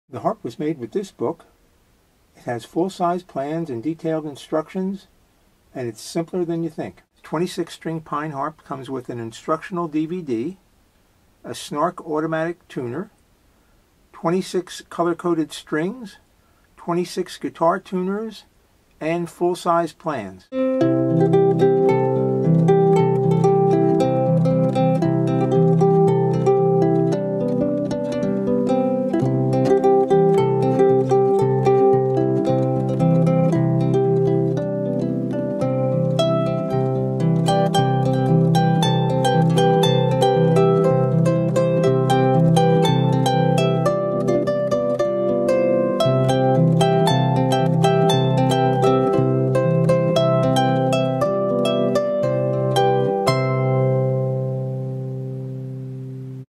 The harp was made with this book. It has full-size plans and detailed instructions, and it's simpler than you think. 26-string pine harp comes with an instructional DVD, a Snark automatic tuner, 26 color-coded strings, 26 guitar tuners, and full-size plans.